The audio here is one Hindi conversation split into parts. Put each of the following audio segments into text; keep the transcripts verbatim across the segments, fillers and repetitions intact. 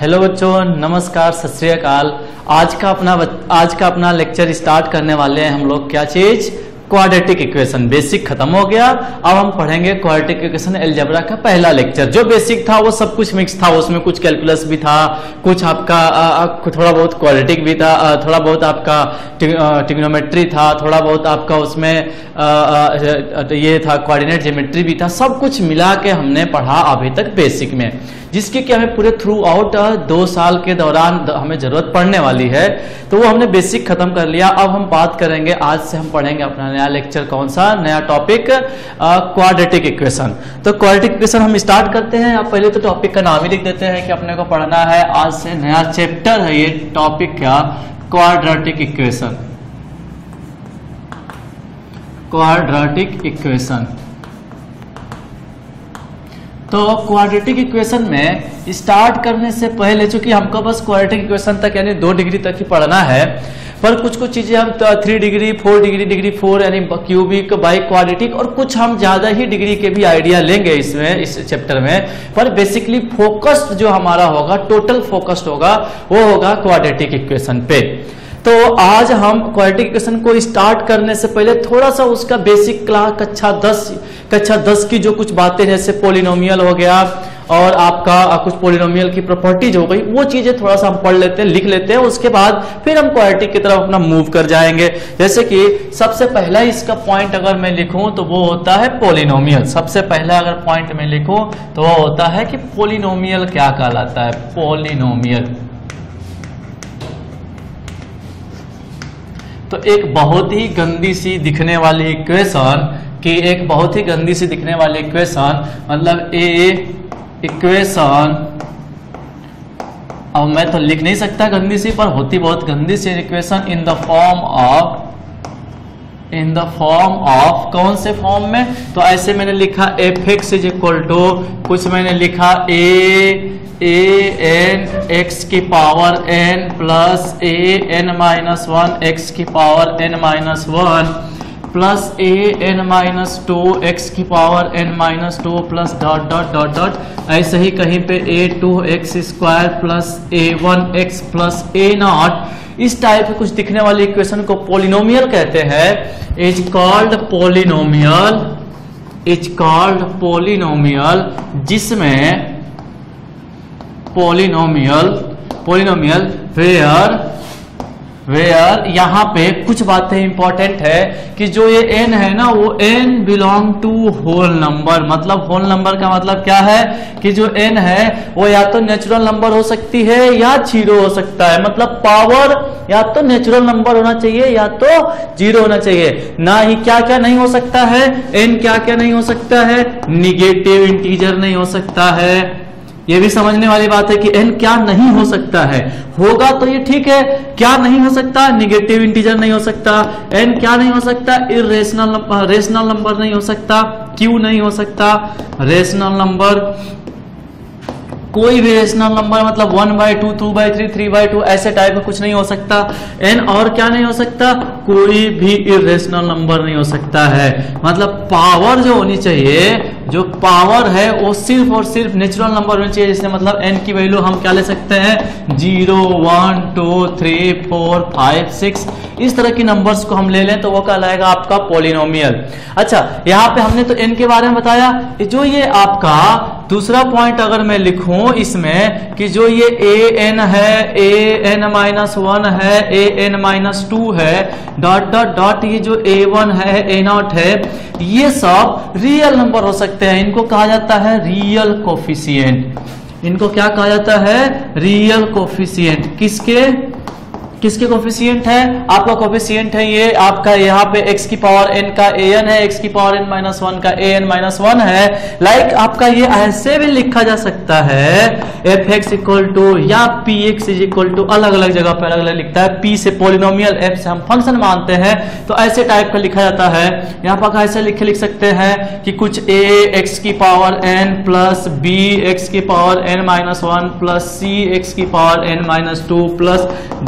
हेलो बच्चों, नमस्कार, सत श्री अकाल। आज का अपना आज का अपना लेक्चर स्टार्ट करने वाले हैं हम लोग। क्या चीज? Quadratic equation. बेसिक खत्म हो गया, अब हम पढ़ेंगे क्वाड्रेटिक इक्वेशन अलजेब्रा का पहला लेक्चर। जो बेसिक था वो सब कुछ मिक्स था, उसमें कुछ कैलकुलस भी था, कुछ आपका आ, आ, थोड़ा बहुत क्वाड्रेटिक भी था, आ, थोड़ा बहुत आपका ट्रिग्नोमेट्री था, थोड़ा बहुत आपका उसमें आ, आ, ये था कोऑर्डिनेट ज्योमेट्री भी था। सब कुछ मिला के हमने पढ़ा अभी तक बेसिक में, जिसकी कि हमें पूरे थ्रू आउट दो साल के दौरान हमें जरूरत पड़ने वाली है। तो वो हमने बेसिक खत्म कर लिया। अब हम बात करेंगे, आज से हम पढ़ेंगे अपना नया लेक्चर। कौन सा नया टॉपिक? Quadratic equation. तो क्वाड्रेटिक इक्वेशन हम स्टार्ट करते हैं। आप पहले तो टॉपिक का नाम ही लिख देते हैं कि अपने को पढ़ना है। आज से नया चैप्टर है ये टॉपिक का, क्वाड्रेटिक इक्वेशन। Quadratic equation. तो क्वाड्रेटिक इक्वेशन में स्टार्ट करने से पहले, चूंकि हमको बस क्वाड्रेटिक इक्वेशन तक यानी दो डिग्री तक ही पढ़ना है, पर कुछ कुछ चीजें हम three degree four degree degree four यानी क्यूबिक बाई क्वाड्रेटिक और कुछ हम ज्यादा ही डिग्री के भी आइडिया लेंगे इसमें, इस चैप्टर में। पर बेसिकली फोकस्ड जो हमारा होगा, टोटल फोकस्ड होगा, वो होगा क्वाड्रेटिक इक्वेशन पे। तो आज हम क्वाड्रेटिक इक्वेशन को स्टार्ट करने से पहले थोड़ा सा उसका बेसिक क्लास कक्षा दस कक्षा दस की जो कुछ बातें, जैसे पोलिनोमियल हो गया और आपका कुछ पोलिनोमियल की प्रॉपर्टीज हो गई, वो चीजें थोड़ा सा हम पढ़ लेते हैं, लिख लेते हैं। उसके बाद फिर हम क्वाड्रेटिक की तरफ अपना मूव कर जाएंगे। जैसे कि सबसे पहला इसका पॉइंट अगर मैं लिखूं तो वो होता है पोलिनोमियल। सबसे पहला अगर पॉइंट मैं लिखूं तो वो होता है कि पोलिनोमियल क्या कहलाता है। पोलिनोमियल तो एक बहुत ही गंदी सी दिखने वाली इक्वेशन कि एक बहुत ही गंदी सी दिखने वाली इक्वेशन, मतलब ए इक्वेशन, अब मैं तो लिख नहीं सकता गंदी सी, पर होती बहुत गंदी सी equation in the form of in the form of कौन से फॉर्म में? तो ऐसे मैंने लिखा F x is equal to, कुछ मैंने लिखा ए ए एन एक्स की power N plus A N minus one x की power N minus one plus A N minus two X की power N minus two plus dot dot dot dot. ऐसे ही कहीं पे ए two x square plus A one x plus A not. इस टाइप के कुछ दिखने वाली इक्वेशन को पोलिनोमियल कहते हैं। Is called polynomial is called polynomial जिसमें पोलिनोमियल पोलिनोमियल वेयर वेयर यहाँ पे कुछ बातें इंपॉर्टेंट है कि जो ये n है ना, वो n belong to whole number. मतलब होल नंबर का मतलब क्या है कि जो n है वो या तो नेचुरल नंबर हो सकती है या जीरो हो सकता है। मतलब पावर या तो नेचुरल नंबर होना चाहिए या तो जीरो होना चाहिए। ना ही क्या क्या नहीं हो सकता है, n क्या क्या नहीं हो सकता है, निगेटिव इंटीजर नहीं हो सकता है। ये भी समझने वाली बात है कि n क्या नहीं हो सकता है। होगा तो ये ठीक है, क्या नहीं हो सकता? निगेटिव इंटीजर नहीं हो सकता। n क्या नहीं हो सकता? इरेशनल रेशनल नंबर नहीं हो सकता। q नहीं हो सकता रेशनल नंबर। कोई भी रेशनल नंबर, मतलब one by two two by three three by two ऐसे टाइप में कुछ नहीं हो सकता। n और क्या नहीं हो सकता? कोई भी इरेशनल नंबर नहीं हो सकता है। मतलब पावर जो होनी चाहिए, जो पावर है वो सिर्फ और सिर्फ नेचुरल नंबर होनी चाहिए। जिससे मतलब n की वैल्यू हम क्या ले सकते हैं? Zero one two three four five six, इस तरह की नंबर्स को हम ले लें तो वो कहलाएगा आपका पोलिनोमियल। अच्छा, यहाँ पे हमने तो n के बारे में बताया। जो ये आपका दूसरा पॉइंट अगर मैं लिखूं इसमें कि जो ये ए एन है, ए एन माइनस वन है, ए एन माइनस टू है, डॉट डॉट डॉट, ये जो ए वन है, ए नॉट है, ये सब रियल नंबर हो सकते हैं। इनको कहा जाता है रियल कोफिशिएंट। इनको क्या कहा जाता है? Real coefficient. किसके किसके कोफिशिएंट है? आपका कोफिशिएंट है ये आपका, यहाँ पे x की पावर n का an है, x की पावर n माइनस वन का an माइनस वन है। लाइक आपका ये ऐसे भी लिखा जा सकता है एफ एक्स इक्वल टू या P x is equal to, अलग अलग जगह पर अलग अलग लिखता है। p से पोलिनोमियल, f से हम फंक्शन मानते हैं, तो ऐसे टाइप का लिखा जाता है। यहाँ पर ऐसे लिख लिख सकते हैं कि कुछ a x की power n plus b x की power n minus one plus c x की power n minus two plus dot dot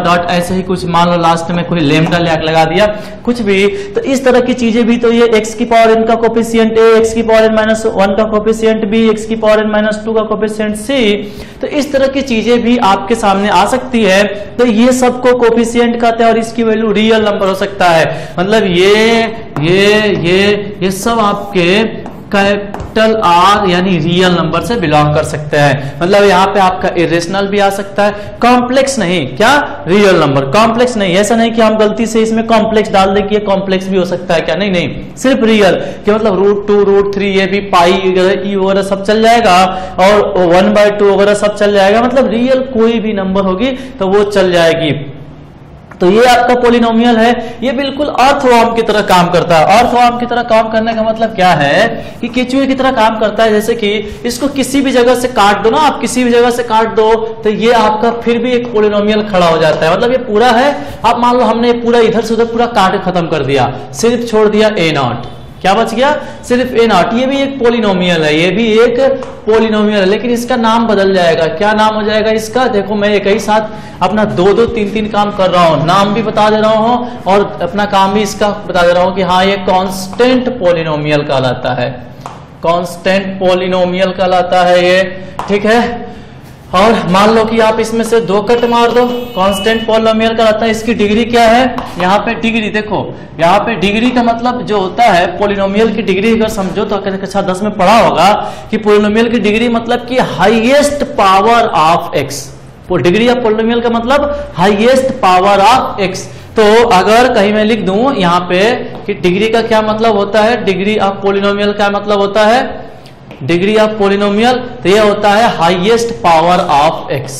dot ऐसे ही कुछ मान लो लास्ट में कोई लेमडा लगा दिया कुछ भी, तो इस तरह की चीजें भी, तो ये x की पावर n का कोफिशिएंट a, x की पावर n माइनस वन का कोफिशिएंट b, x की पावर n माइनस टू का कोफिशिएंट c, तो इस तरह की चीजें भी आपके सामने आ सकती है। तो ये सबको कोफिशिएंट कहते हैं और इसकी वैल्यू रियल नंबर हो सकता है। मतलब ये ये ये ये सब आपके कैपिटल आर यानी रियल नंबर से बिलोंग कर सकते हैं। मतलब यहाँ पे आपका इरेशनल भी आ सकता है, कॉम्प्लेक्स नहीं, क्या रियल नंबर, कॉम्प्लेक्स नहीं। ऐसा नहीं कि हम गलती से इसमें कॉम्प्लेक्स डाल दें कि ये कॉम्प्लेक्स भी हो सकता है क्या, नहीं नहीं, सिर्फ रियल कि मतलब रूट टू रूट थ्री ये भी पाई वगैरह ई वगैरह सब चल जाएगा और वन बाय टू वगैरह सब चल जाएगा। मतलब रियल कोई भी नंबर होगी तो वो चल जाएगी। तो ये आपका पोलिनोमियल है, ये बिल्कुल अर्थवर्म की तरह काम करता है। अर्थवर्म की तरह काम करने का मतलब क्या है कि केचुए की तरह काम करता है। जैसे कि इसको किसी भी जगह से काट दो ना, आप किसी भी जगह से काट दो तो ये आपका फिर भी एक पोलिनोमियल खड़ा हो जाता है। मतलब ये पूरा है, आप मान लो हमने पूरा इधर से उधर पूरा काट खत्म कर दिया, सिर्फ छोड़ दिया ए नॉट, क्या बच गया, सिर्फ ए नॉट। ये भी एक पोलिनोमियल है, ये भी एक पोलिनोमियल है, लेकिन इसका नाम बदल जाएगा। क्या नाम हो जाएगा इसका, देखो मैं एक ही साथ अपना दो दो तीन तीन काम कर रहा हूं, नाम भी बता दे रहा हूं और अपना काम भी इसका बता दे रहा हूं कि हाँ ये कांस्टेंट पोलिनोमियल कहलाता है, कांस्टेंट पोलिनोमियल कहलाता है ये, ठीक है। और मान लो कि आप इसमें से दो कट मार दो, कांस्टेंट पोलिनोमियल कहलाता है। इसकी डिग्री क्या है, यहाँ पे डिग्री देखो, यहाँ पे डिग्री का मतलब जो होता है पोलिनोमियल की डिग्री अगर समझो तो कक्षा दस में पढ़ा होगा कि पोलिनोमियल की डिग्री मतलब कि highest power of X. Degree of polynomial का मतलब हाईएस्ट पावर ऑफ एक्स। तो अगर कहीं मैं लिख दूं यहाँ पे कि डिग्री का क्या मतलब होता है, डिग्री ऑफ पोलिनोमियल क्या मतलब होता है, डिग्री ऑफ पोलिनोमियल तो यह होता है highest power of x,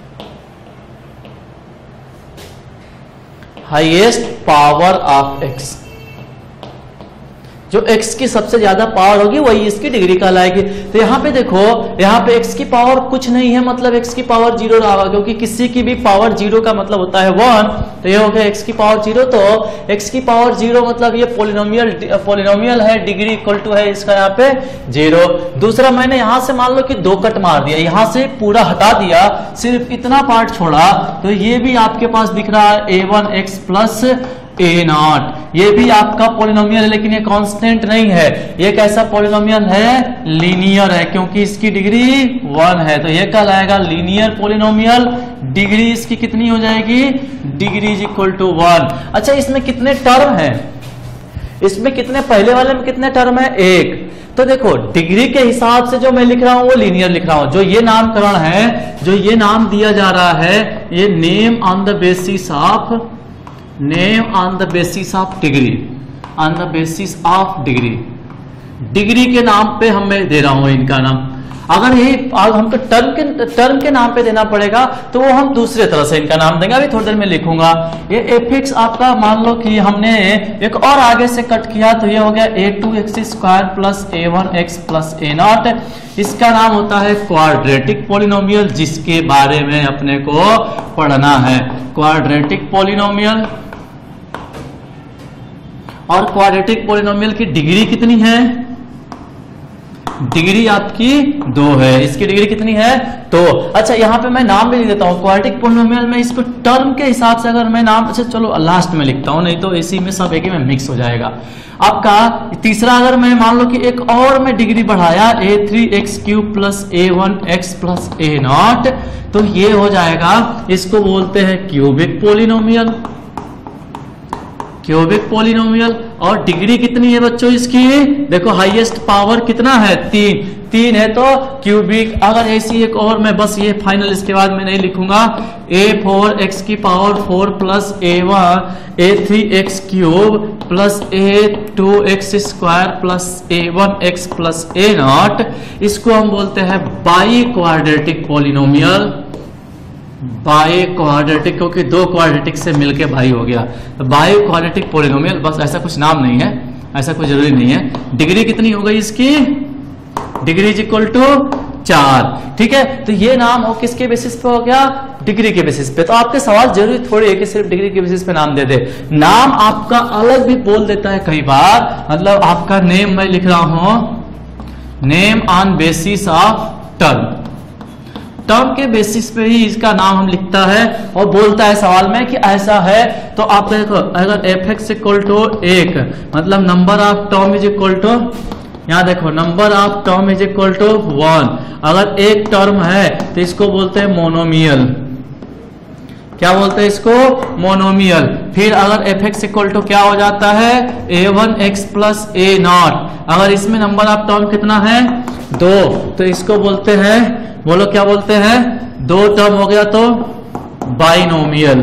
highest power of x. जो x की सबसे ज्यादा पावर होगी वही इसकी डिग्री कहलाएगी। तो यहाँ पे देखो, यहाँ पे x की पावर कुछ नहीं है, मतलब x की पावर जीरो रहा, क्योंकि किसी की भी पावर जीरो का मतलब होता है वन। तो ये हो गया x की पावर जीरो, तो x की पावर जीरो मतलब ये पोलिनोमियल पोलिनोमियल है, डिग्री इक्वल टू है इसका यहाँ पे जीरो। दूसरा मैंने यहाँ से मान लो कि दो कट मार दिया, यहाँ से पूरा हटा दिया, सिर्फ इतना पार्ट छोड़ा, तो ये भी आपके पास दिख रहा है a one x plus A naught. ये भी आपका पोलिनोमियल है, लेकिन ये कांस्टेंट नहीं है। ये कैसा पोलिनोमियल है, लीनियर है, क्योंकि इसकी डिग्री वन है, तो ये कहलाएगा लीनियर पोलिनोमियल। डिग्री इसकी कितनी हो जाएगी, degree is equal to one. अच्छा, इसमें कितने टर्म है, इसमें कितने, पहले वाले में कितने टर्म है, एक। तो देखो डिग्री के हिसाब से जो मैं लिख रहा हूं वो लीनियर लिख रहा हूं। जो ये नामकरण है, जो ये नाम दिया जा रहा है, ये name on the basis of name on the basis of degree, on the basis of degree, degree के नाम पे हम मैं दे रहा हूं इनका नाम। अगर ये हमको टर्म के टर्म के नाम पे देना पड़ेगा तो वो हम दूसरे तरह से इनका नाम देंगे, अभी थोड़ी देर में लिखूंगा। ये एफ एक्स आपका मान लो कि हमने एक और आगे से कट किया, तो ये हो गया a two x square plus A one x plus A naught. इसका नाम होता है क्वाड्रेटिक पोलिनोमियल, जिसके बारे में अपने को पढ़ना है, क्वाड्रेटिक पोलिनोमियल। और क्वाड्रेटिक पोलिनोमियल की डिग्री कितनी है, डिग्री आपकी दो है, इसकी डिग्री कितनी है, तो अच्छा यहाँ पे मैं नाम भी लिख देता हूँ क्वाड्रेटिक पोलिनोमियल में। इसको टर्म के हिसाब से अगर मैं नाम, अच्छा चलो लास्ट में लिखता हूँ, नहीं तो इसी में सब एक ही में मिक्स हो जाएगा आपका। तीसरा अगर मैं मान लो कि एक और मैं डिग्री बढ़ाया, a three x cube plus A one x plus A naught, तो ये हो जाएगा, इसको बोलते हैं क्यूबिक पोलिनोमियल, क्यूबिक पोलिनोमियल। और डिग्री कितनी है बच्चों इसकी, देखो हाईएस्ट पावर कितना है, तीन, तीन है तो क्यूबिक। अगर ऐसी एक और मैं बस ये फाइनल, इसके बाद मैं नहीं लिखूंगा, ए फोर एक्स की power four plus A one a three x cube plus a two x square plus A one x plus A naught. इसको हम बोलते हैं biquadratic polynomial, biquadratic, क्योंकि दो क्वाड्रेटिक से मिलके भाई हो गया, तो बाई क्वाड्रेटिक पोलिनोमियल। बस ऐसा कुछ नाम नहीं है, ऐसा कुछ जरूरी नहीं है। डिग्री कितनी हो गई इसकी, डिग्री इज इक्वल टू चार, ठीक है। तो ये नाम हो किसके बेसिस पे हो गया, डिग्री के बेसिस पे। तो आपके सवाल जरूरी थोड़ी है कि सिर्फ डिग्री के बेसिस पे नाम दे दे, नाम आपका अलग भी बोल देता है कई बार। मतलब आपका नेम मैं लिख रहा हूं, name on basis of term, term के बेसिस पे ही इसका नाम हम लिखता है और बोलता है सवाल में कि ऐसा है। तो आप देखो अगर एफ एक्स इक्वल टू एक मतलब number of term is equal to, यहाँ देखो number of term is equal to one, अगर एक टर्म है तो इसको बोलते हैं मोनोमियल। क्या बोलते हैं इसको? मोनोमियल। फिर अगर एफ एक्स इक्वल टू क्या हो जाता है? A one x plus A naught, अगर इसमें नंबर ऑफ टर्म कितना है? दो, तो इसको बोलते हैं, बोलो क्या बोलते हैं? दो टर्म हो गया तो बाइनोमियल।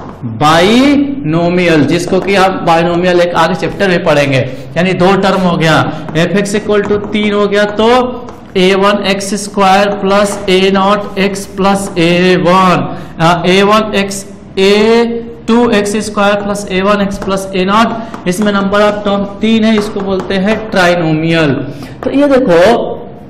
बाइनोमियल जिसको कि आप बाइनोमियल एक आगे चैप्टर में पढ़ेंगे, यानी दो टर्म हो गया। एफ एक्स इक्वल टू तीन हो गया तो a one x square plus A naught x plus A one, a one x a two x square plus A one x plus A naught, इसमें नंबर ऑफ टर्म तीन है, इसको बोलते हैं ट्राइनोमियल। तो ये देखो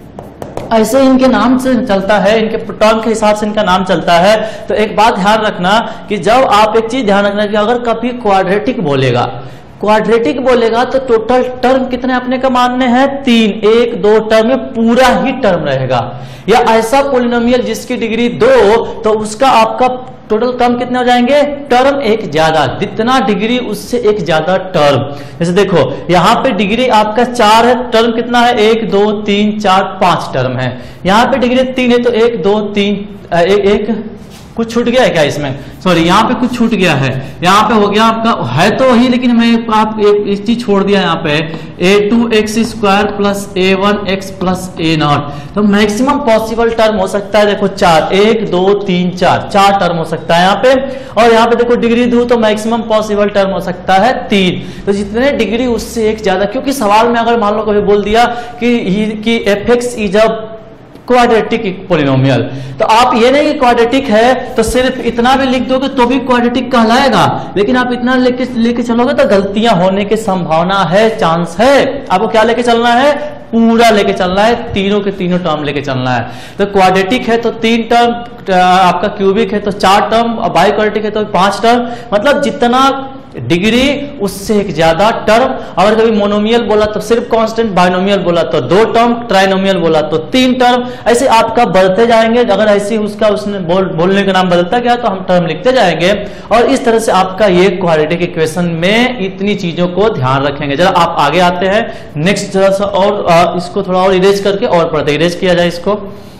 ऐसे इनके नाम से चलता है, इनके टर्म के हिसाब से इनका नाम चलता है। तो एक बात ध्यान रखना कि जब आप एक चीज ध्यान रखना कि अगर कभी क्वाड्रेटिक बोलेगा, क्वाड्रेटिक बोलेगा तो टोटल टर्म कितने अपने का मानने हैं? तीन, एक दो टर्म में पूरा ही टर्म रहेगा। या ऐसा पोलिनोमियल जिसकी डिग्री दो तो उसका आपका टोटल टर्म कितने हो जाएंगे? टर्म एक ज्यादा, जितना डिग्री उससे एक ज्यादा टर्म। जैसे देखो यहाँ पे डिग्री आपका चार है, टर्म कितना है? एक दो तीन चार पांच टर्म है। यहाँ पे डिग्री तीन है तो एक दो तीन एक, एक कुछ छूट गया है क्या इसमें? सॉरी यहाँ पे कुछ छूट गया है, यहाँ पे हो गया आपका है तो वही, लेकिन मैं आप एक, एक चीज छोड़ दिया यहाँ पे, ए टू एक्स स्क्वायर प्लस ए वन एक्स प्लस ए नॉट। तो मैक्सिमम पॉसिबल टर्म हो सकता है देखो चार, एक दो तीन चार, चार टर्म हो सकता है यहाँ पे। और यहाँ पे देखो डिग्री दो तो मैक्सिमम पॉसिबल टर्म हो सकता है तीन। तो जितने डिग्री उससे एक ज्यादा, क्योंकि सवाल में अगर मान लो कभी बोल दिया कि f x is a quadratic polynomial, तो आप ये नहीं कि क्वाड्रेटिक है तो सिर्फ इतना भी लिख दोगे तो भी क्वाड्रेटिक कहलाएगा, लेकिन आप इतना लेके लेके चलोगे तो गलतियां होने की संभावना है, चांस है। आपको क्या लेके चलना है? पूरा लेके चलना है, तीनों के तीनों टर्म लेके चलना है। तो क्वाड्रेटिक है तो तीन टर्म, आपका क्यूबिक है तो चार टर्म, बाई क्वाड्रेटिक है तो पांच टर्म, मतलब जितना डिग्री उससे एक ज्यादा टर्म। अगर कभी मोनोमियल बोला तो सिर्फ कांस्टेंट, बाइनोमियल बोला तो दो टर्म, ट्राइनोमियल बोला तो तीन टर्म, ऐसे आपका बढ़ते जाएंगे। अगर ऐसे उसका उसने बोल, बोलने का नाम बदलता गया तो हम टर्म लिखते जाएंगे। और इस तरह से आपका ये क्वाड्रेटिक इक्वेशन में इतनी चीजों को ध्यान रखेंगे। जरा आप आगे आते हैं नेक्स्ट, जरा सा और आ, इसको थोड़ा और इरेज करके और पढ़ते, इरेज किया जाए इसको।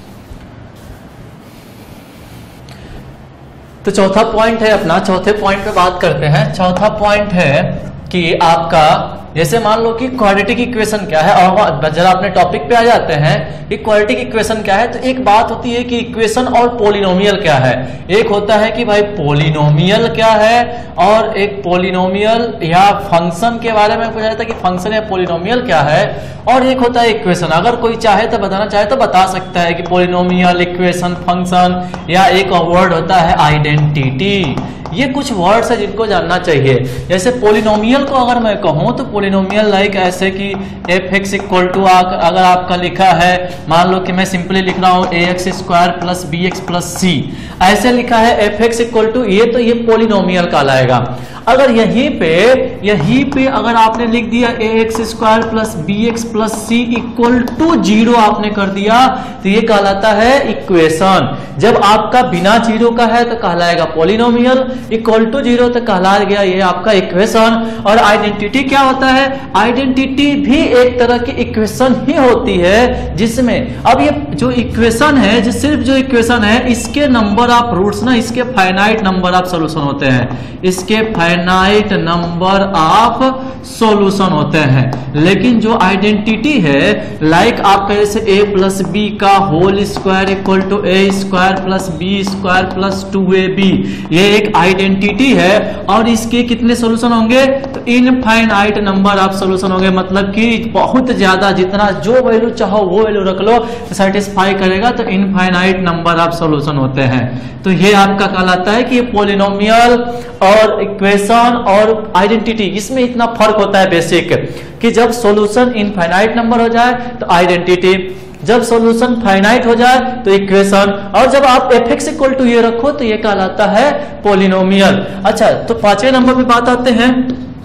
तो चौथा पॉइंट है अपना, चौथे पॉइंट पे बात करते हैं। चौथा पॉइंट है कि आपका जैसे मान लो कि क्वाड्रेटिक इक्वेशन क्या है, और जरा अपने टॉपिक पे आ जाते हैं कि क्वाड्रेटिक इक्वेशन क्या है। तो एक बात होती है कि इक्वेशन और पोलिनोमियल क्या है। एक होता है कि भाई पोलिनोमियल क्या है, और एक पोलिनोमियल या फंक्शन के बारे में पूछा जाता है कि फंक्शन या पोलिनोमियल क्या है, और एक होता है इक्वेशन। अगर कोई चाहे तो बताना चाहे तो बता सकता है कि पोलिनोमियल, इक्वेशन, फंक्शन, या एक वर्ड होता है आइडेंटिटी। ये कुछ वर्ड्स है जिनको जानना चाहिए। जैसे पोलिनोमियल को अगर मैं कहूं तो पोलिनोमियल लाइक ऐसे कि एफ एक्स इक्वल टू अगर आपका लिखा है, मान लो कि मैं सिंपली लिख रहा हूं a x square plus b x plus c, ऐसे लिखा है एफ एक्स इक्वल टू, ये तो ये पोलिनोमियल कहलाएगा। अगर यहीं पे यहीं पे अगर आपने लिख दिया a x square plus b x plus c equal to zero आपने कर दिया तो ये कहलाता है इक्वेशन। जब आपका बिना जीरो का है तो कहलाएगा पोलिनोमियल, इक्वल टू जीरो तो कहला गया ये आपका इक्वेशन। और आइडेंटिटी क्या होता है? आइडेंटिटी भी एक तरह की इक्वेशन ही होती है, जिसमें अब ये जो इक्वेशन है, जो सिर्फ जो इक्वेशन है, इसके नंबर ऑफ रूट्स ना, इसके फाइनाइट नंबर ऑफ सॉल्यूशन होते हैं, इसके फाइनाइट नंबर ऑफ सॉल्यूशन होते हैं। लेकिन जो आइडेंटिटी है, लाइक आपका जैसे ए प्लस बी का whole square equal to a square plus b square plus two a b, ये एक आइडेंटिटी है। और इसके कितने सॉल्यूशन होंगे? तो इनफाइनाइट नंबर ऑफ सॉल्यूशन होंगे, मतलब कि बहुत ज्यादा, जितना जो वैल्यू चाहो वो वैल्यू रख लो तो सेटिस्फाई करेगा, तो इनफाइनाइट नंबर ऑफ सॉल्यूशन होते हैं। तो ये आपका कहलाता है कि ये पोलिनोमियल और इक्वेशन और आइडेंटिटी, इसमें इतना फर्क होता है बेसिक, कि जब सॉल्यूशन इनफाइनाइट नंबर हो जाए तो आइडेंटिटी, जब सॉल्यूशन फाइनाइट हो जाए तो इक्वेशन, और जब आप एफ एक्स इक्वल टू ये रखो तो ये कहलाता है पोलिनोमियल। अच्छा, तो पांचवें नंबर पे बात आते हैं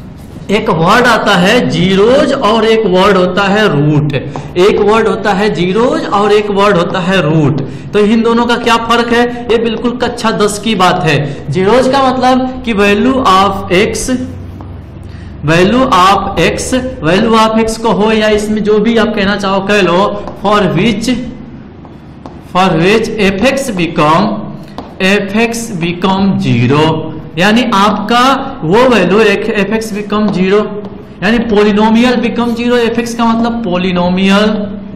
एक वर्ड आता है जीरोज और एक वर्ड होता है रूट। एक वर्ड होता है जीरोज और एक वर्ड होता है रूट। तो इन दोनों का क्या फर्क है? ये बिल्कुल कक्षा दस की बात है। जीरोज का मतलब कि value of x, value of x, value of x को हो या इसमें जो भी आप कहना चाहो कह लो, for which for which f x become f x become zero, यानी आपका वो value f x become zero, यानी polynomial become zero. F x का मतलब पोलिनोमियल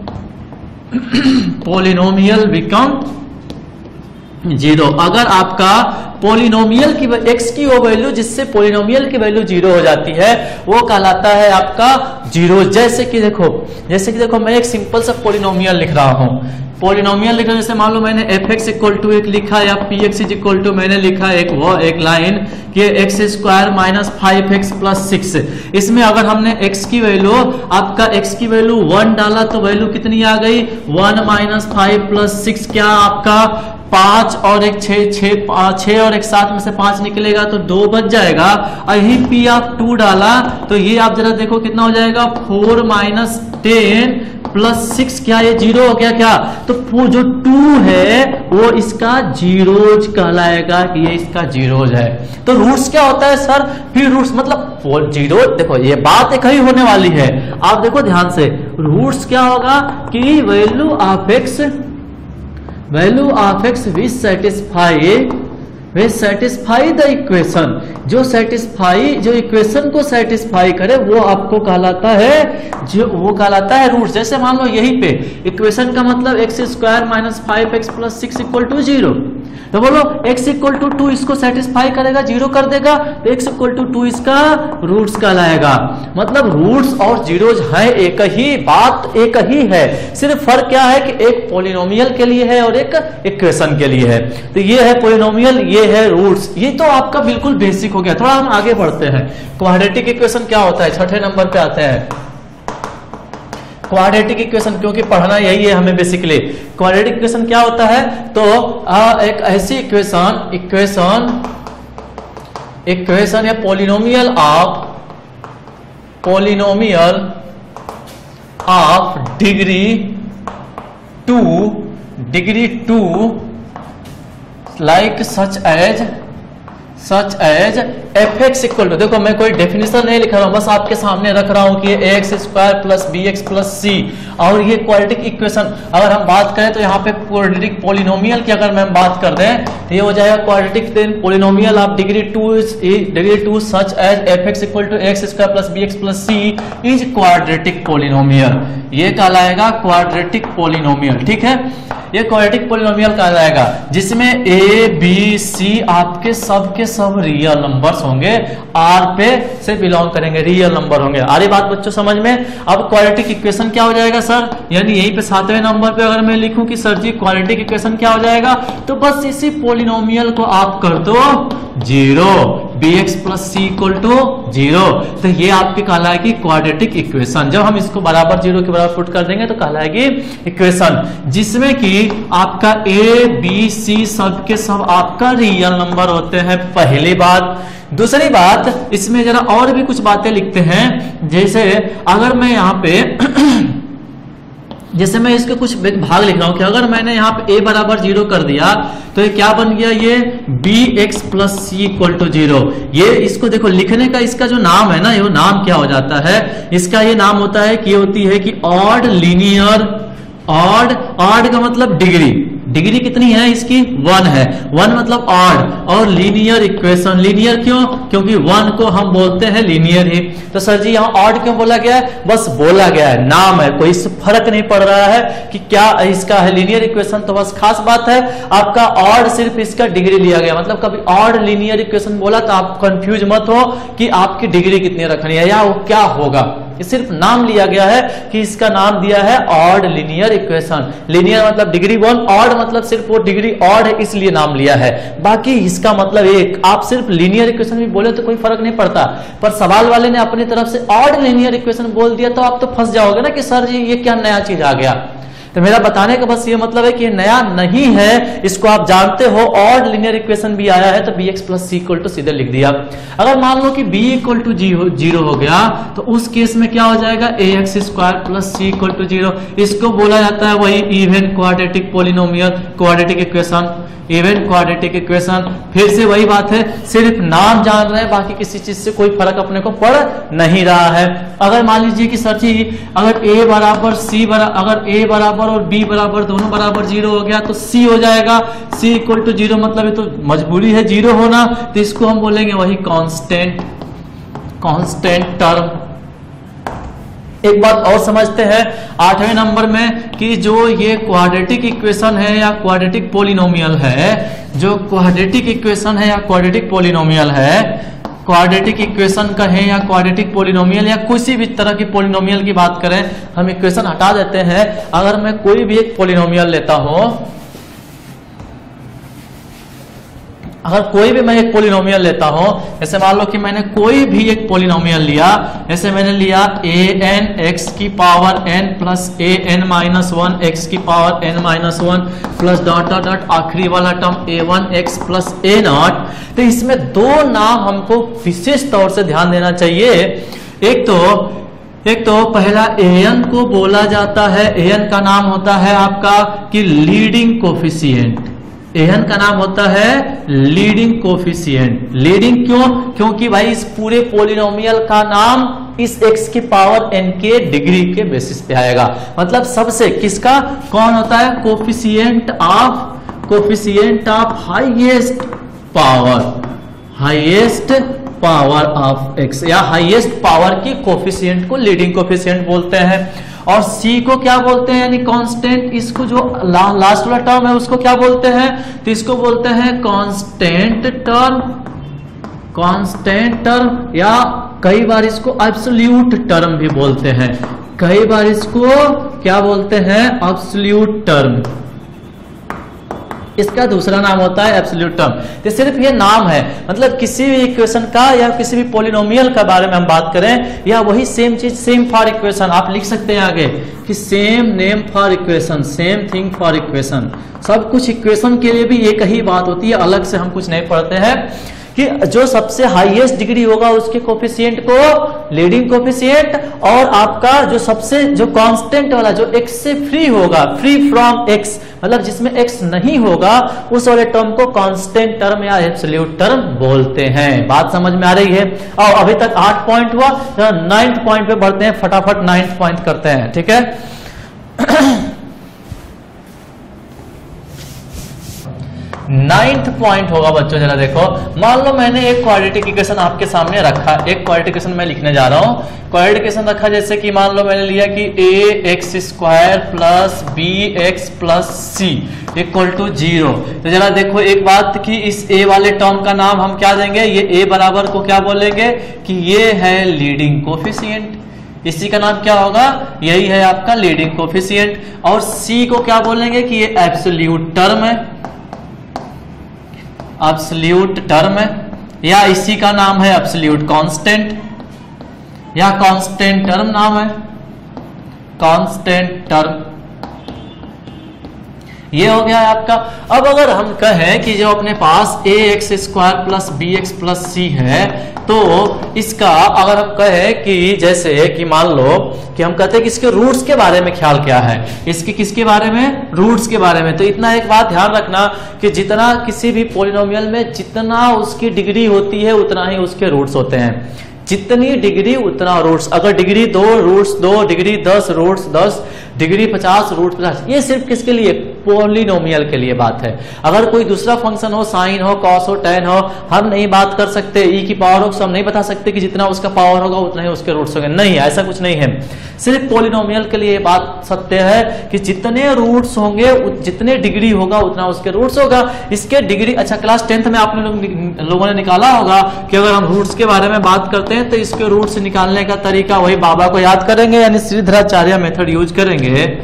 पोलिनोमियल बिकम जीरो। अगर आपका पोलिनोमियल की एक्स की वो वैल्यू जिससे पोलिनोमियल की वैल्यू जीरो हो जाती है वो कहलाता है आपका जीरो। जैसे कि देखो जैसे कि देखो मैं एक सिंपल सा पोलिनोमियल लिख रहा हूं। पोलिनोमियल लिख रहा हूं, जैसे मान लो मैंने एफ एक्स इक्वल टू एक लिखा या P x is equal to मैंने लिखा एक वो एक लाइन कि x square minus five x plus six. इसमें अगर हमने एक्स की वैल्यू आपका एक्स की वैल्यू वन डाला तो वैल्यू कितनी आ गई? One minus five plus six, क्या आपका पांच और एक छह, छह छह और एक सात में से पांच निकलेगा तो दो बच जाएगा। यही पी आप टू डाला तो ये आप जरा देखो कितना हो जाएगा? Four minus ten plus six, क्या ये जीरो हो गया क्या? तो वो जो टू है वो इसका जीरोज कहलाएगा कि ये इसका जीरोज है। तो रूट्स क्या होता है सर? फिर रूट्स मतलब जीरो, देखो ये बात एक ही होने वाली है, आप देखो ध्यान से। रूट्स क्या होगा कि value of x value of x which satisfy which satisfy the equation, जो सेटिस्फाई जो इक्वेशन को सेटिस्फाई करे वो आपको कहलाता है जो वो कहलाता है रूट्स। जैसे मान लो यहीं पे इक्वेशन का मतलब x square minus five x plus six equal to zero, तो बोलो x इक्वल टू टू इसको सेटिस्फाई करेगा, जीरो कर देगा, तो x इक्वल टू टू इसका रूट्स कहलाएगा। मतलब रूट्स और जीरोज है एक ही बात, एक ही है, सिर्फ फर्क क्या है कि एक पोलिनोमियल के लिए है और एक इक्वेशन के लिए है। तो ये है पोलिनोमियल, ये है रूट्स। ये तो आपका बिल्कुल बेसिक हो गया। थोड़ा हम आगे बढ़ते हैं। क्वाड्रेटिक इक्वेशन क्या होता है? छठे नंबर पे आते हैं क्वाड्रेटिक इक्वेशन, क्योंकि पढ़ना यही है हमें बेसिकली। क्वाड्रेटिक इक्वेशन क्या होता है? तो आ, एक ऐसी इक्वेशन इक्वेशन इक्वेशन या polynomial of polynomial of degree two degree two like such as such as f x equal to, देखो मैं कोई डेफिनेशन नहीं लिख रहा हूं, बस आपके सामने रख रहा हूं कि a x square plus b x plus c. और ये क्वाड्रेटिक इक्वेशन अगर हम बात करें तो यहाँ पे क्वाड्रेटिक पोलिनोमियल की अगर मैं बात कर दें तो ये हो जाएगा quadratic then polynomial of degree two degree two such as f x equal to x square plus b x plus c is quadratic polynomial. ये कहलाएगा क्वाड्रेटिक पोलिनोमियल। ठीक है, ये क्वाड्रेटिक पोलिनोमियल कहलाएगा जिसमें ए बी सी आपके सब के सब रियल नंबर्स होंगे, आर पे से बिलोंग करेंगे, रियल नंबर होंगे। आ रही बात बच्चों समझ में? अब क्वाड्रेटिक इक्वेशन क्या हो जाएगा सर? यानी यहीं पे सातवें नंबर पे अगर मैं लिखूं कि सर जी क्वाड्रेटिक इक्वेशन क्या हो जाएगा, तो बस इसी पोलिनोमियल को आप कर दो zero, b x plus c equal to zero, तो ये आपकी कहलाएगी क्वाड्रेटिक इक्वेशन। जब हम इसको बराबर जीरो के बराबर पुट कर देंगे तो कहलाएगी इक्वेशन जिसमें कि आपका ए बी सी सब के सब आपका रियल नंबर होते हैं, पहली बात। दूसरी बात, इसमें जरा और भी कुछ बातें लिखते हैं। जैसे अगर मैं यहाँ पे जैसे मैं इसके कुछ भाग लिख रहा हूं कि अगर मैंने यहाँ पे a बराबर जीरो कर दिया तो ये क्या बन गया? ये b x plus c equal to zero. ये इसको देखो लिखने का इसका जो नाम है ना, ये नाम क्या हो जाता है? इसका ये नाम होता है कि होती है कि ऑड लीनियर। ऑड ऑड का मतलब डिग्री, डिग्री कितनी है इसकी? वन है, वन मतलब ऑड। और लीनियर इक्वेशन, लीनियर क्यों? क्योंकि वन को हम बोलते हैं लीनियर ही। तो सर जी यहाँ ऑड क्यों बोला गया है? बस बोला गया है, नाम है, कोई फर्क नहीं पड़ रहा है कि क्या इसका है लीनियर इक्वेशन। तो बस खास बात है आपका ऑड, सिर्फ इसका डिग्री लिया गया। मतलब कभी ऑड लीनियर इक्वेशन बोला तो आप कंफ्यूज मत हो कि आपकी डिग्री कितनी रखनी है या वो क्या होगा। ये सिर्फ नाम लिया गया है कि इसका नाम दिया है ऑड लीनियर इक्वेशन। लीनियर मतलब डिग्री वन, ऑड मतलब सिर्फ वो डिग्री ऑड है इसलिए नाम लिया है। बाकी इसका मतलब एक, आप सिर्फ लीनियर इक्वेशन भी बोले तो कोई फर्क नहीं पड़ता, पर सवाल वाले ने अपनी तरफ से ऑड लीनियर इक्वेशन बोल दिया तो आप तो फंस जाओगे ना कि सर जी ये क्या नया चीज आ गया। तो मेरा बताने का बस ये मतलब है कि ये नया नहीं है, इसको आप जानते हो। ऑड लीनियर इक्वेशन भी आया है तो b x plus c equal to सीधे लिख दिया। अगर मान लो कि b इक्वल टू जीरो हो गया तो उस केस में क्या हो जाएगा, a x square plus c equal to zero. इसको बोला जाता है वही even quadratic polynomial quadratic equation, even quadratic equation. फिर से वही बात है, सिर्फ नाम जान रहे हैं, बाकी किसी चीज से कोई फर्क अपने को पड़ नहीं रहा है। अगर मान लीजिए कि सर जी अगर a बराबर c बराबर अगर a बराबर और b बराबर दोनों बराबर जीरो हो गया तो c हो जाएगा, c इक्वल टू जीरो मतलब ये तो मजबूरी है जीरो होना, तो इसको हम बोलेंगे वही कांस्टेंट कांस्टेंट टर्म। एक बात और समझते हैं आठवें नंबर में कि जो ये क्वाड्रेटिक इक्वेशन है या क्वाड्रेटिक पोलिनोमियल है, जो क्वाड्रेटिक इक्वेशन है या क्वाड्रेटिक पोलिनोमियल है, क्वाड्रेटिक इक्वेशन का है या क्वाड्रेटिक पोलिनोमियल या किसी भी तरह की पोलिनोमियल की बात करें, हम इक्वेशन हटा देते हैं। अगर मैं कोई भी एक पोलिनोमियल लेता हूं, अगर कोई भी मैं एक पोलिनोमियल लेता हूं, जैसे मान लो कि मैंने कोई भी एक पोलिनोमियल लिया, जैसे मैंने लिया ए एन एक्स की power N plus A N minus one x की power N minus one plus dot dot dot आखिरी वाला term a one x plus A naught. तो इसमें दो नाम हमको विशेष तौर से ध्यान देना चाहिए। एक तो एक तो पहला एन को बोला जाता है, एन का नाम होता है आपका कि लीडिंग कोफिशिएंट, एन का नाम होता है लीडिंग कोफिशिएंट। लीडिंग क्यों? क्योंकि भाई इस पूरे पोलिनोमियल का नाम इस x की पावर n के डिग्री के बेसिस पे आएगा। मतलब सबसे किसका कौन होता है, coefficient of coefficient of highest power, highest power of x या हाईएस्ट पावर की कोफिशिएंट को लीडिंग कोफिशिएंट बोलते हैं। और c को क्या बोलते हैं, यानी कांस्टेंट। इसको जो ला, लास्ट वाला टर्म है उसको क्या बोलते हैं, तो इसको बोलते हैं कांस्टेंट टर्म, कांस्टेंट टर्म, या कई बार इसको एब्सोल्यूट टर्म भी बोलते हैं, कई बार इसको क्या बोलते हैं, एब्सोल्यूट टर्म। इसका दूसरा नाम होता है एब्सोल्यूट टर्म। तो सिर्फ ये नाम है, मतलब किसी भी इक्वेशन का या किसी भी पोलिनोमियल के बारे में हम बात करें, या वही सेम चीज सेम फॉर इक्वेशन आप लिख सकते हैं आगे कि same name for equation, same thing for equation. सब कुछ इक्वेशन के लिए भी एक ही बात होती है, अलग से हम कुछ नहीं पढ़ते हैं कि जो सबसे हाईएस्ट डिग्री होगा उसके कोफिशिएंट को लीडिंग कोफिशिएंट, और आपका जो सबसे जो कांस्टेंट वाला जो x से फ्री होगा, फ्री फ्रॉम x, मतलब जिसमें x नहीं होगा, उस वाले टर्म को कांस्टेंट टर्म या एब्सोल्यूट टर्म बोलते हैं। बात समझ में आ रही है? और अभी तक आठ पॉइंट हुआ, नाइन्थ पॉइंट पे बढ़ते हैं, फटाफट नाइन्थ पॉइंट करते हैं, ठीक है। नाइन्थ पॉइंट होगा बच्चों, जरा देखो, मान लो मैंने एक क्वाड्रेटिक इक्वेशन आपके सामने रखा, एक क्वाड्रेटिक इक्वेशन मैं लिखने जा रहा हूं। क्वाड्रेटिक इक्वेशन रखा जैसे कि मान लो मैंने लिया कि a x square plus b x plus c equal to zero. तो जरा देखो एक बात कि इस ए वाले टर्म का नाम हम क्या देंगे, ये ए बराबर को क्या बोलेंगे कि ये है लीडिंग कोफिशिएंट, इसी का नाम क्या होगा, यही है आपका लीडिंग कोफिशिएंट। और सी को क्या बोलेंगे कि ये एब्सोल्यूट टर्म है, एब्सोल्यूट टर्म है, या इसी का नाम है एब्सोल्यूट कांस्टेंट, या कांस्टेंट टर्म नाम है, कांस्टेंट टर्म। ये हो गया है आपका। अब अगर हम कहें कि जो अपने पास a x square plus b x plus c है, तो इसका अगर हम कहें कि जैसे कि मान लो कि हम कहते हैं कि इसके रूट्स के बारे में ख्याल क्या है, इसके किसके बारे में, रूट्स के बारे में। तो इतना एक बात ध्यान रखना कि जितना किसी भी पॉलिनोमियल में जितना उसकी डिग्री होती है उतना ही उसके रूट्स होते हैं, जितनी डिग्री उतना रूट्स। अगर डिग्री दो रूट्स दो, डिग्री दस रूट्स दस, डिग्री पचास रूट पचास। ये सिर्फ किसके लिए, पॉलिनोमियल के लिए बात है। अगर कोई दूसरा फंक्शन हो, साइन हो, कॉस हो, टेन हो, हम नहीं बात कर सकते, ई की पावर हो, हम नहीं बता सकते कि जितना उसका पावर होगा उतना ही उसके रूट्स होंगे, नहीं, ऐसा कुछ नहीं है। सिर्फ पॉलिनोमियल के लिए बात सत्य है कि जितने रूट्स होंगे, जितने डिग्री होगा उतना उसके रूट्स होगा। इसके डिग्री, अच्छा क्लास टेंथ में आपने लोग, लोगों ने निकाला होगा कि अगर हम रूट्स के बारे में बात करते हैं तो इसके रूट्स निकालने का तरीका वही बाबा को याद करेंगे, यानी श्रीधराचार्य मेथड यूज करेंगे,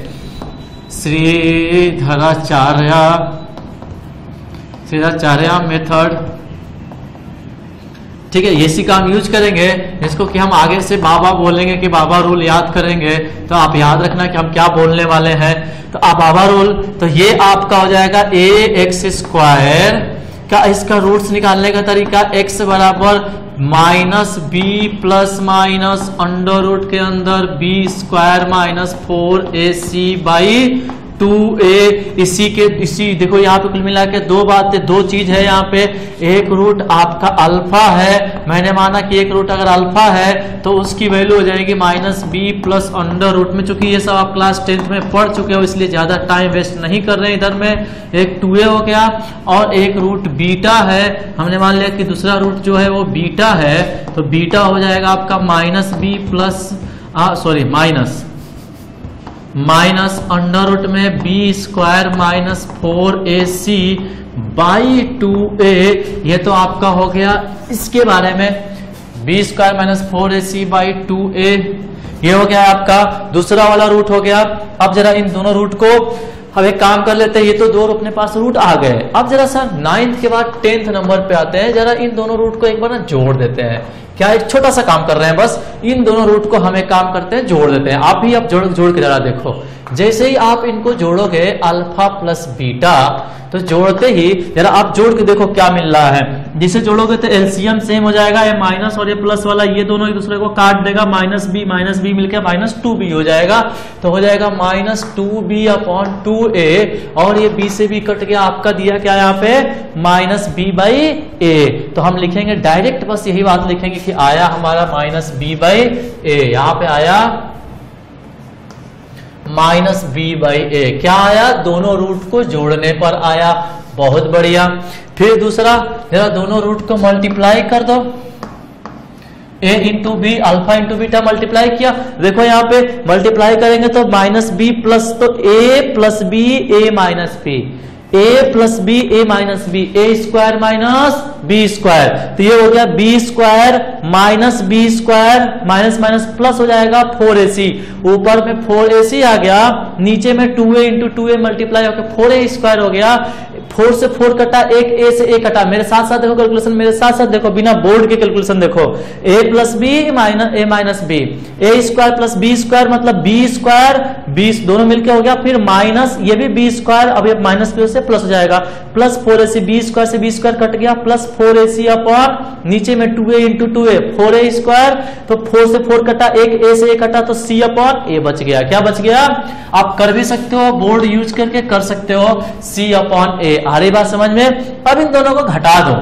श्रीधराचार्य श्रीधराचार्य मेथड, ठीक है। इसी का हम यूज करेंगे, इसको कि हम आगे से बाबा बोलेंगे कि बाबा रूल याद करेंगे, तो आप याद रखना कि हम क्या बोलने वाले हैं। तो तो अब आवर रूल, तो ये आपका हो जाएगा ए एक्स स्क्वायर का, इसका रूट्स निकालने का तरीका x बराबर minus b plus minus under root के अंदर b square minus four a c by two a. इसी के इसी देखो यहाँ पे कुल मिला के दो बातें, दो चीज है यहाँ पे। एक रूट आपका अल्फा है, मैंने माना कि एक रूट अगर अल्फा है तो उसकी वैल्यू हो जाएगी minus b plus under root में। चूंकि ये सब आप क्लास टेंथ में पढ़ चुके हो इसलिए ज्यादा टाइम वेस्ट नहीं कर रहे हैं। इधर में एक टू ए हो गया और एक रूट बीटा है, हमने मान लिया कि दूसरा रूट जो है वो बीटा है, तो बीटा हो जाएगा आपका minus b plus sorry minus minus under root में b square minus four a c by two a. ये तो आपका हो गया इसके बारे में, b square minus four a c by two a. ये हो गया आपका दूसरा वाला रूट हो गया। अब जरा इन दोनों रूट को अब एक काम कर लेते हैं, ये तो दो अपने पास रूट आ गए। अब जरा सा नाइन्थ के बाद टेंथ नंबर पे आते हैं, जरा इन दोनों रूट को एक बार ना जोड़ देते हैं। क्या एक छोटा सा काम कर रहे हैं, बस इन दोनों रूट को हम एक काम करते हैं जोड़ देते हैं। आप भी अब जोड़ जोड़ के जरा देखो, जैसे ही आप इनको जोड़ोगे अल्फा प्लस बीटा, तो जोड़ते ही जरा आप जोड़ के देखो क्या मिल रहा है। जिसे जोड़ोगे तो एलसीएम सेम हो जाएगा, ये माइनस और ये प्लस वाला ये दोनों एक दूसरे को काट देगा, माइनस बी माइनस बी मिलकर माइनस टू बी हो जाएगा। तो हो जाएगा minus two b upon two a, और ये बी से बी कट गया, आपका दिया क्या यहाँ पे माइनस बी बाई ए। तो हम लिखेंगे डायरेक्ट बस यही बात लिखेंगे कि आया हमारा माइनस बी बाई ए। यहाँ पे आया माइनस बी बाई ए, क्या आया दोनों रूट को जोड़ने पर आया। बहुत बढ़िया। फिर दूसरा, जरा दोनों रूट को मल्टीप्लाई कर दो, a into b, alpha into beta multiply किया। देखो यहाँ पे मल्टीप्लाई करेंगे तो माइनस बी प्लस, तो a plus b a minus b, a plus b a minus b, a square minus b square. तो ये हो गया b square minus b square, minus minus plus हो जाएगा फोर ए सी, ऊपर में फोर ए सी आ गया, नीचे में two a into two a multiply होकर फोर ए स्क्वायर हो गया। फोर से फोर कटा, एक ए से ए कटा। मेरे साथ साथ देखो कैलकुलेशन, मेरे साथ साथ देखो, बिना बोर्ड के कैलकुलेशन देखो। A plus b minus a minus b, a square plus b square मतलब बी स्क्वायर, बीस दोनों मिलकर हो गया। फिर माइनस ये भी बी स्क्वायर, अब ये माइनस की वजह से प्लस हो जाएगा, plus four a c, b square से बी स्क्वायर कट गया, plus four a c upon नीचे में two a into two a, four a square, तो फोर से फोर कटा, एक ए से ए कटा, तो सी अपॉन ए बच गया। क्या बच गया? आप कर भी सकते हो, बोर्ड यूज करके कर सकते हो, सी अपॉन ए। आ रही बात समझ में? अब इन दोनों को घटा दो।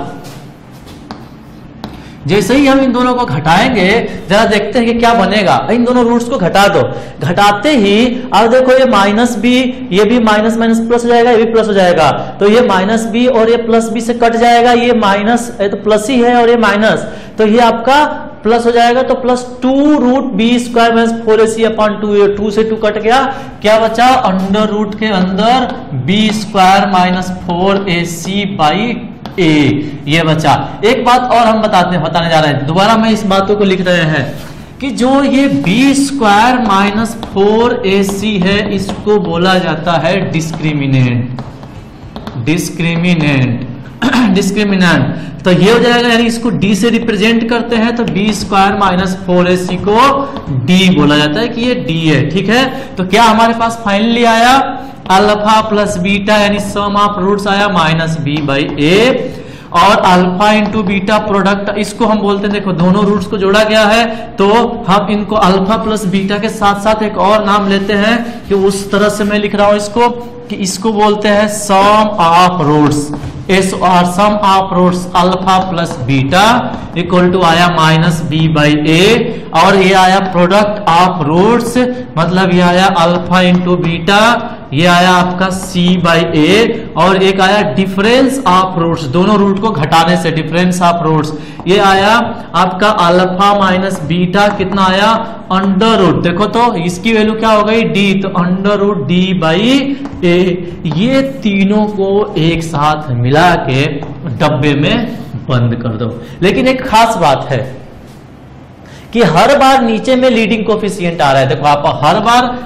जैसे ही हम इन दोनों को घटाएंगे, जरा देखते हैं कि क्या बनेगा। इन दोनों रूट्स को घटा दो। घटाते ही अब देखो ये माइनस बी, ये भी माइनस माइनस प्लस हो जाएगा, ये भी प्लस हो जाएगा, तो ये माइनस बी और ये प्लस बी से कट जाएगा। ये माइनस तो प्लस ही है और ये माइनस, तो ये आपका प्लस हो जाएगा। तो plus two root b square minus four a c upon two a, two से टू कट गया, क्या बचा अंडर रूट के अंदर b square minus four a c by a, ये बचा। एक बात और हम बताते बताने जा रहे हैं, दोबारा मैं इस बातों को लिख रहे हैं कि जो ये b square minus four a c है, इसको बोला जाता है डिस्क्रिमिनेंट। डिस्क्रिमिनेंट डिस्क्रिमिनेंट तो ये हो जाएगा, यानी इसको डी से रिप्रेजेंट करते हैं, तो b square minus four a c को डी बोला जाता है कि ये डी है। ठीक है, तो क्या हमारे पास फाइनली आया अल्फा प्लस बीटा, यानी सम ऑफ रूट्स आया माइनस बी बाई ए, और अल्फा इंटू बीटा प्रोडक्ट, इसको हम बोलते हैं, देखो दोनों रूट्स को जोड़ा गया है, तो हम इनको अल्फा प्लस बीटा के साथ साथ एक और नाम लेते हैं कि उस तरह से मैं लिख रहा हूं इसको, कि इसको बोलते हैं सम ऑफ रूट्स। एस और sum of roots alpha plus beta equal to आया माइनस बी बाई ए, और ये आया प्रोडक्ट ऑफ रूट्स, मतलब ये आया अल्फा इंटू बीटा, ये आया आपका c बाई ए, और एक आया डिफरेंस ऑफ रूट्स, दोनों रूट को घटाने से डिफरेंस ऑफ रूट्स, ये आया आपका अल्फा माइनस बीटा, कितना आया अंडर रूट, देखो तो इसकी वैल्यू क्या हो गई d, तो under root d by a. ये तीनों को एक साथ मिला के डब्बे में बंद कर दो। लेकिन एक खास बात है कि हर बार नीचे में लीडिंग कोफिशिएंट आ रहा है। देखो आप हर बार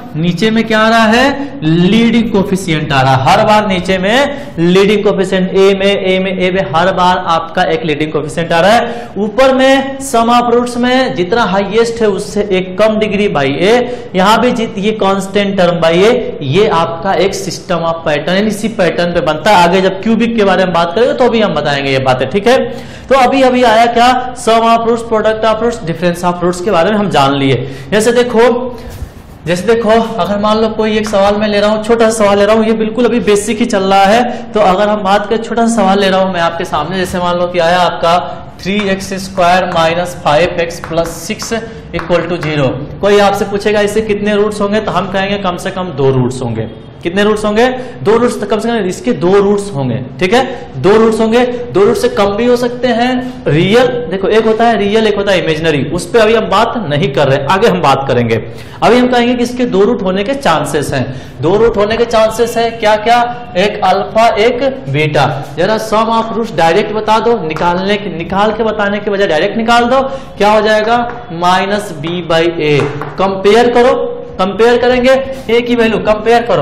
नीचे में क्या आ रहा है, लीडिंग कोफिशिएंट आ रहा है, हर बार नीचे में लीडिंग कोफिशिएंट ए में ए में ए में हर बार आपका एक लीडिंग कोफिशिएंट आ रहा है। ऊपर में सम ऑफ रूट्स में जितना हाईएस्ट है उससे एक कम डिग्री बाई ए, यहां भी ये कांस्टेंट टर्म बाई ए, ये आपका एक सिस्टम ऑफ पैटर्न इसी पैटर्न पे बनता है। आगे जब क्यूबिक के बारे में बात करेंगे तो भी हम बताएंगे ये बातें, ठीक है। तो अभी अभी आया क्या, sum of roots, product of roots, difference of roots के बारे में हम जान लिए। जैसे देखो जैसे देखो अगर मान लो कोई एक सवाल मैं ले रहा हूं, छोटा सा सवाल ले रहा हूं, ये बिल्कुल अभी बेसिक ही चल रहा है। तो अगर हम बात करें, छोटा सा सवाल ले रहा हूं मैं आपके सामने, जैसे मान लो कि आया आपका three x square minus five x plus six equal to zero. कोई आपसे पूछेगा इससे कितने रूट्स होंगे, तो हम कहेंगे कम से कम दो रूट्स होंगे। कितने रूट्स होंगे, दो रूट्स, कम से कम इसके दो रूट्स होंगे, ठीक है, दो रूट्स होंगे। दो रूट से कम भी हो सकते हैं, रियल, देखो एक होता है रियल, एक होता है इमेजिनरी, उस पर अभी हम बात नहीं कर रहे, आगे हम बात करेंगे। अभी हम कहेंगे कि इसके दो रूट होने के चांसेस हैं। दो रूट होने के चांसेस है क्या क्या, एक अल्फा एक बीटा। जरा सम ऑफ रूट्स डायरेक्ट बता दो, निकालने के निकाल के बताने के बजाय डायरेक्ट निकाल दो, क्या हो जाएगा, minus b by a. Compare करो, कंपेयर करेंगे, ए की वैल्यू कंपेयर करो,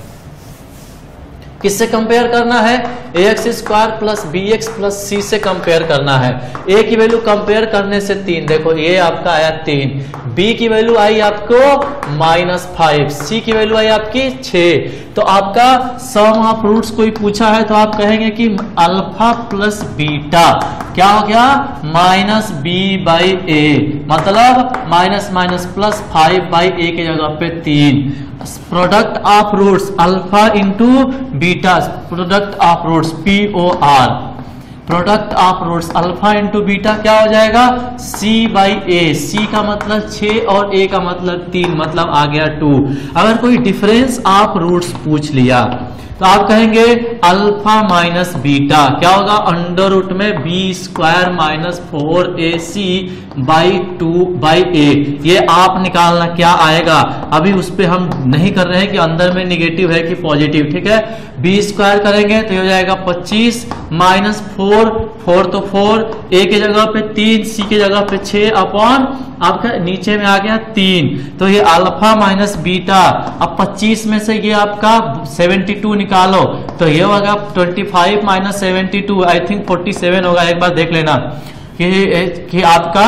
किससे कंपेयर करना है, a x square plus b x plus c से कंपेयर करना है। ए की वैल्यू कंपेयर करने से तीन, देखो ये आपका आया तीन, बी की वैल्यू आई आपको माइनस फाइव, सी की वैल्यू आई आपकी छह। तो आपका सम ऑफ रूट्स कोई पूछा है तो आप कहेंगे कि अल्फा प्लस बीटा क्या हो गया, माइनस बी बाई ए, मतलब minus minus plus five by a की जगह पे तीन। Product of roots alpha into beta, product of roots P O R, product of roots alpha into beta क्या हो जाएगा, सी बाई ए। सी का मतलब छह और ए का मतलब तीन, मतलब आ गया टू। अगर कोई डिफरेंस ऑफ रूट्स पूछ लिया तो आप कहेंगे अल्फा माइनस बीटा क्या होगा, अंडर रूट में b square minus four a c by two by a. ये आप निकालना क्या आएगा, अभी उस पर हम नहीं कर रहे हैं कि अंदर में निगेटिव है कि पॉजिटिव, ठीक है। बी स्क्वायर करेंगे तो ये हो जाएगा पच्चीस माइनस फोर, फोर तो फोर, ए के जगह पे तीन, सी के जगह पे छह अपॉन आपका नीचे में आ गया तीन। तो ये अल्फा माइनस बीटा, अब पच्चीस में से ये आपका सेवेंटी टू निकालो तो ये होगा twenty five minus seventy two, I think forty seven होगा, एक बार देख लेना कि, कि आपका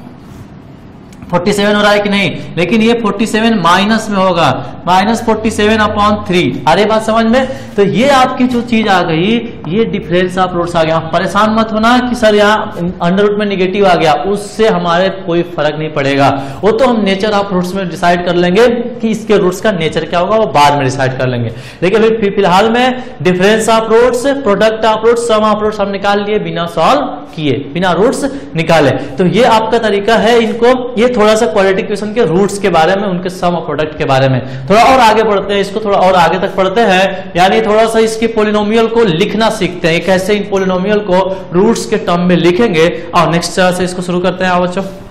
फोर्टी सेवन हो रहा है कि नहीं, लेकिन ये फोर्टी सेवन माइनस में होगा, minus forty seven upon three. अरे बात समझ में, तो ये आपकी जो चीज आ गई, ये डिफरेंस ऑफ रूट्स आ गया। परेशान मत होना कि सर यहाँ अंडर रूट में निगेटिव आ गया, उससे हमारे कोई फर्क नहीं पड़ेगा, वो तो हम नेचर ऑफ रूट्स में डिसाइड कर लेंगे कि इसके रूट्स का नेचर क्या होगा, वो बाद में डिसाइड कर लेंगे। लेकिन अभी फिलहाल में difference of roots, product of roots, sum of roots हम निकाल लिए बिना सॉल्व किए, बिना रूट्स निकाले। तो ये आपका तरीका है, इनको ये थोड़ा सा क्वाड्रेटिक इक्वेशन के रूट्स के बारे में, उनके सम और प्रोडक्ट के बारे में थोड़ा और आगे बढ़ते हैं, इसको थोड़ा और आगे तक पढ़ते हैं, यानी थोड़ा सा इसके पोलिनोमियल को लिखना सीखते हैं, कैसे इन पोलिनोमियल को रूट्स के टर्म में लिखेंगे। और नेक्स्ट से इसको शुरू करते हैं। आओ बच्चों।